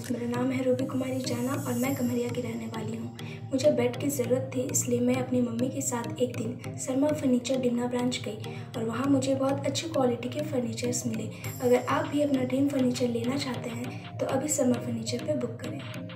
मेरा नाम है रूबी कुमारी जाना और मैं गम्हरिया की रहने वाली हूँ। मुझे बेड की ज़रूरत थी, इसलिए मैं अपनी मम्मी के साथ एक दिन शर्मा फर्नीचर डिमना ब्रांच गई और वहाँ मुझे बहुत अच्छी क्वालिटी के फर्नीचर्स मिले। अगर आप भी अपना ड्रीम फर्नीचर लेना चाहते हैं तो अभी शर्मा फर्नीचर पे बुक करें।